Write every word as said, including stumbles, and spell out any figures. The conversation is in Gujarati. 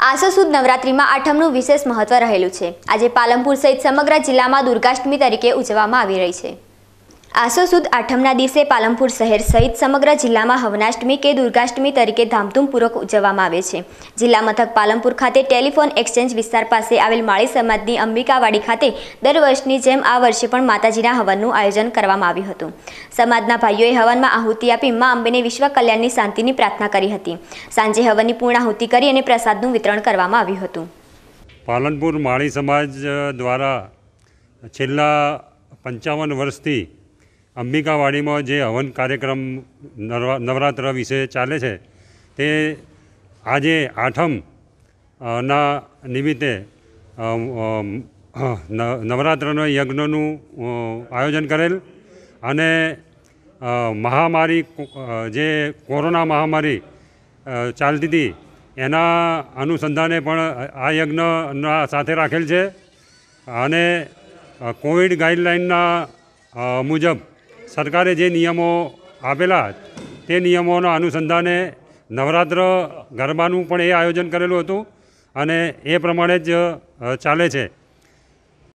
આસો સુદ નવરાત્રિમાં આઠમનું વિશેષ મહત્વ રહેલું છે। આજે પાલનપુર સહિત સમગ્ર જિલ્લામાં દુર્ગાષ્ટમી તરીકે ઉજવવામાં આવી રહી છે। આસો સુદ આઠમના દિવસે પાલનપુર શહેર સહિત સમગ્ર જિલ્લામાં હવનાષ્ટમી કે દુર્ગાષ્ટમી તરીકે ધામધૂમપૂર્વક ઉજવવામાં આવે છે। જિલ્લા મથક પાલનપુર ખાતે ટેલિફોન એક્સચેન્જ વિસ્તાર પાસે આવેલ માળી સમાજની અંબિકાવાડી ખાતે દર વર્ષની જેમ આ વર્ષે પણ માતાજીના હવનનું આયોજન કરવામાં આવ્યું હતું। સમાજના ભાઈઓએ હવનમાં આહુતિ આપી મા અંબેને વિશ્વ કલ્યાણની શાંતિની પ્રાર્થના કરી હતી। સાંજે હવનની પૂર્ણાહુતિ કરી અને પ્રસાદનું વિતરણ કરવામાં આવ્યું હતું। પાલનપુર માળી સમાજ દ્વારા છેલ્લા પંચાવન વર્ષથી અંબિકાવાડીમાં જે હવન કાર્યક્રમ નવરાત્ર વિશે ચાલે છે તે આજે આઠમ ના નિમિત્તે નવરાત્રનો યજ્ઞનું આયોજન કરેલ અને મહામારી જે કોરોના મહામારી ચાલતી હતી એના અનુસંધાને પણ આ યજ્ઞના સાથે રાખેલ છે અને કોવિડ ગાઈડલાઇનના મુજબ સરકારે જે નિયમો આપેલા તે નિયમોના અનુસંધાને નવરાત્ર ગરબાનું પણ એ આયોજન કરેલું હતું અને એ પ્રમાણે જ ચાલે છે।